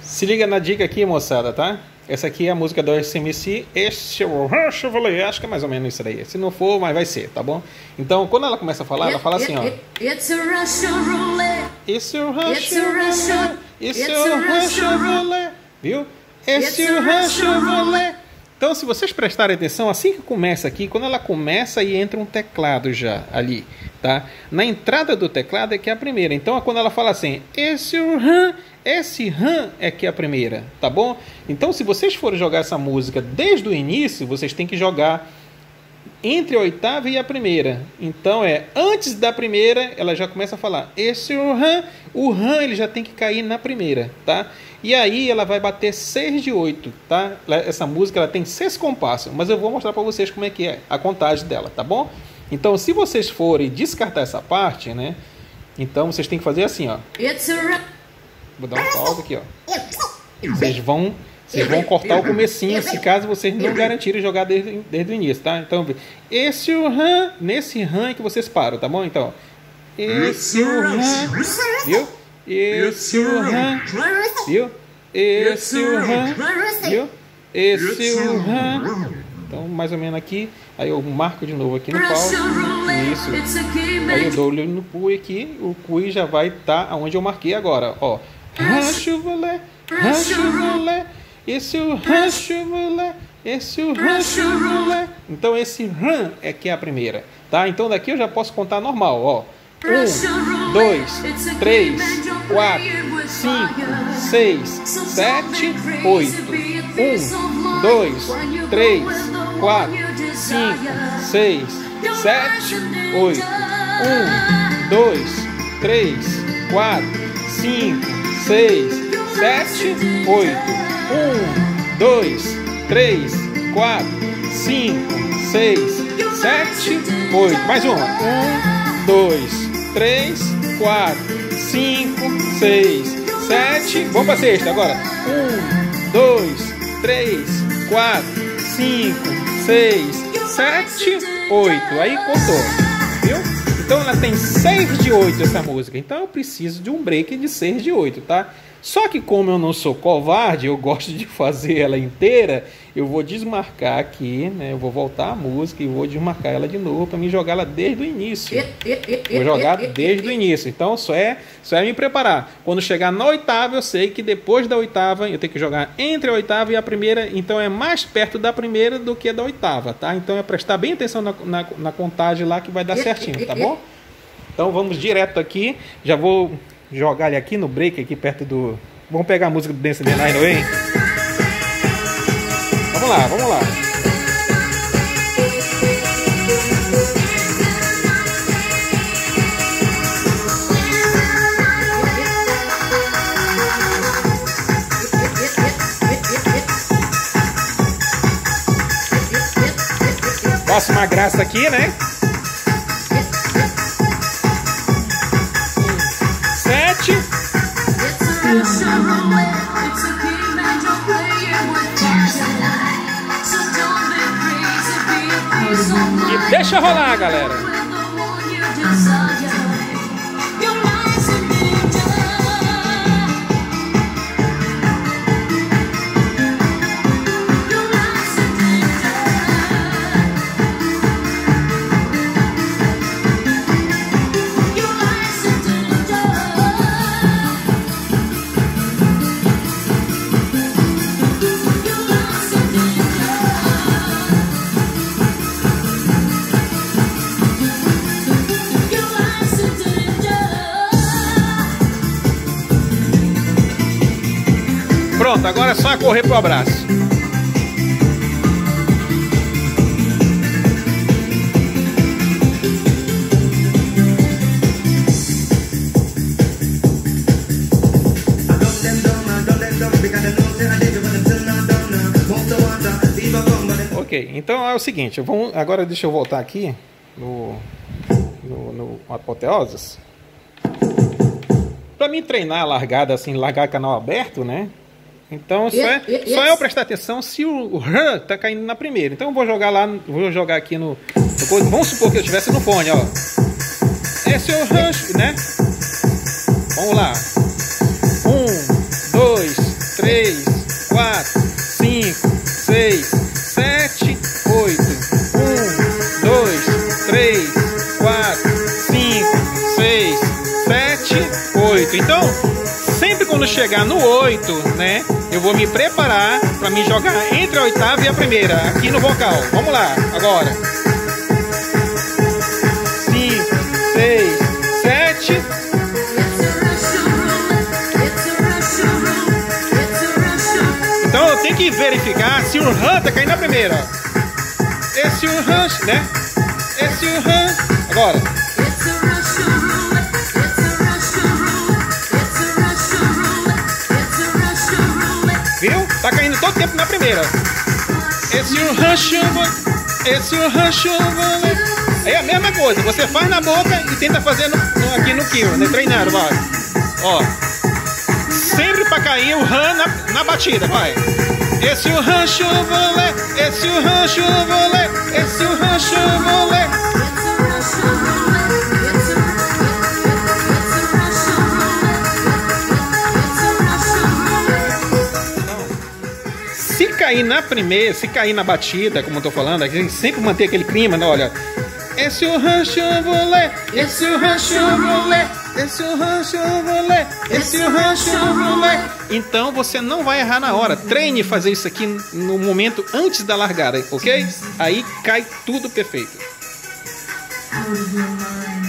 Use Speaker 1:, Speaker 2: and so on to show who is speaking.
Speaker 1: Se liga na dica aqui, moçada, tá? Essa aqui é a música do AC/DC, Chevrolet, acho que é mais ou menos isso daí. Se não for, mas vai ser, tá bom? Então, quando ela começa a falar, ela fala assim, ó.
Speaker 2: It's a Russian roulette.
Speaker 1: It's a Russian roulette. It's a Russian roulette. Viu? It's a Russian roulette. Então, se vocês prestarem atenção, assim que começa aqui, quando ela começa, aí entra um teclado já ali, tá? Na entrada do teclado é que é a primeira. Então, quando ela fala assim, esse RAM é que é a primeira, tá bom? Então, se vocês forem jogar essa música desde o início, vocês têm que jogar entre a oitava e a primeira. Então, antes da primeira, ela já começa a falar, esse RAM, o RAM ele já tem que cair na primeira, tá? E aí ela vai bater 6 de 8, tá? Essa música ela tem 6 compassos, mas eu vou mostrar para vocês como é que é a contagem dela, tá bom? Então, se vocês forem descartar essa parte, né? Então, vocês têm que fazer assim, ó. Vou dar uma pausa aqui, ó. Vocês vão cortar o comecinho, se caso vocês não garantirem jogar desde o início, tá? Então, esse o RAM, nesse RAM é que vocês param, tá bom? Então, esse o RAM, viu? Esse o RAM, viu? Esse o RAM, viu? Esse o RAM. Então, mais ou menos aqui. Aí eu marco de novo aqui no pause. Isso. Aí eu dou no PUI aqui. O PUI já vai estar onde eu marquei agora, ó. Chevrolet, Chevrolet. Esse o Chevrolet, esse o Chevrolet. Então esse RAM é que é a primeira, tá? Então daqui eu já posso contar normal, ó. 1, 2, 3, 4, 5, 6, 7, 8. 1, 2, 3, 4, 5, 6, 7, 8. 1, 2, 3, 4, 5, 6, 7, 8. 1, 2, 3, 4, 5, 6, 7, 8. Mais uma. 1, 2, 3, 4, 5, 6, 7. Vamos para sexta agora. 1, 2, 3, 4, 5, 6, 7, 8. Aí contou, viu? Então ela tem 6 de 8 essa música. Então eu preciso de um break de 6 de 8, tá? Só que como eu não sou covarde, eu gosto de fazer ela inteira, eu vou desmarcar aqui, né? Eu vou voltar a música e vou desmarcar ela de novo para me jogar ela desde o início. Vou jogar desde o início. Então só é me preparar. Quando chegar na oitava, eu sei que depois da oitava eu tenho que jogar entre a oitava e a primeira. Então é mais perto da primeira do que da oitava, tá? Então é prestar bem atenção na contagem lá que vai dar certinho, tá bom? Então vamos direto aqui. Já vou jogar ele aqui no break, aqui perto do... Vamos pegar a música do Dance the Night Away. Vamos lá, vamos lá. Faço uma graça aqui, né? 7. E deixa rolar, galera. Pronto, agora é só correr pro abraço. Ok, então é o seguinte, agora deixa eu voltar aqui no Apoteoses. Para mim treinar a largada assim, largar canal aberto, né? Então só eu prestar atenção se o RAM tá caindo na primeira. Então eu vou jogar aqui no vamos supor que eu estivesse no fone, ó. Esse é o RAM, né? Vamos lá. 1, 2, 3. Sempre quando chegar no 8, né? Eu vou me preparar para me jogar entre a oitava e a primeira, aqui no vocal. Vamos lá, agora. 5, 6, 7. Então eu tenho que verificar se o Rã tá caindo na primeira. Esse o Rã, né? Esse o Rã. Agora. Viu? Tá caindo todo tempo na primeira. Esse o rancho, esse o rancho. Aí é a mesma coisa, você faz na boca e tenta fazer aqui no kill, né? Treinando, vai. Ó. Sempre pra cair o ran na batida, vai. Esse o rancho, volé. Esse o rancho, volé. Esse o rancho, volé. Se cair na primeira, se cair na batida, como eu tô falando, a gente sempre manter aquele clima, né? Olha. Esse o rancho volé, esse o rancho volé, esse o rancho volé, esse o rancho volé. Então você não vai errar na hora. Treine fazer isso aqui no momento antes da largada, ok? Aí cai tudo perfeito.